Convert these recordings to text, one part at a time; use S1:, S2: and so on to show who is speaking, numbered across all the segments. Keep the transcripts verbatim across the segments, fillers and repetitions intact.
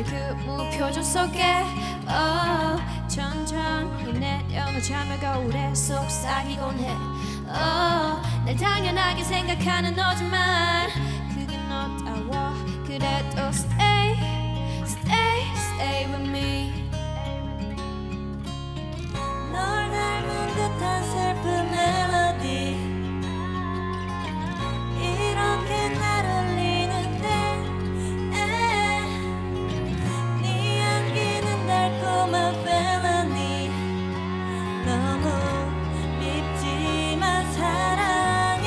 S1: 너의 그 무표정 속에 oh, 천천히 내려놓자며 거울에 속삭이곤 해 oh, 날 당연하게 생각하는 너지만 그게 너다워 그래도 stay, stay, stay with me
S2: 널 닮은 듯한 슬픈 멜로디 이렇게 날 울리는데 네 향기는 달콤한 펠로니 너무 밉지만 사랑해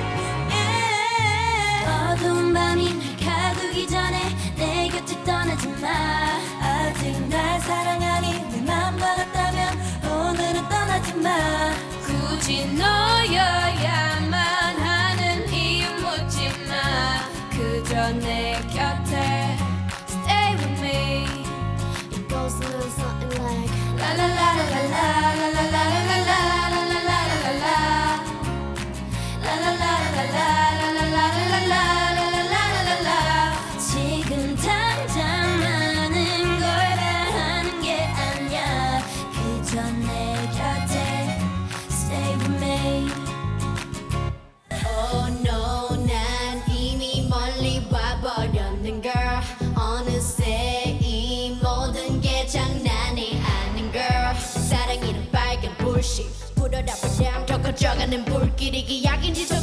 S2: yeah. 어두운 밤이 날 가두기 전에 내 곁을 떠나지 마 아직 날 사랑하니 내 맘과 같다면 오늘은 떠나지 마
S1: 굳이 너여야만 하는 이유 묻지 마 그저 내 곁에 stay with me It goes a little something like la la la la la la la la la la la la la la la la la la
S2: 지금 당장 많은 걸 바라는 게 아니야 그저 내 곁에 stay with me
S1: Oh no 난 이미 멀리 와버렸는 girl 어느새 이 모든 게 장난이 아닌 girl 사랑이란 빨간 불씨 불어라 불량 더 커져가는 불길이 기약인지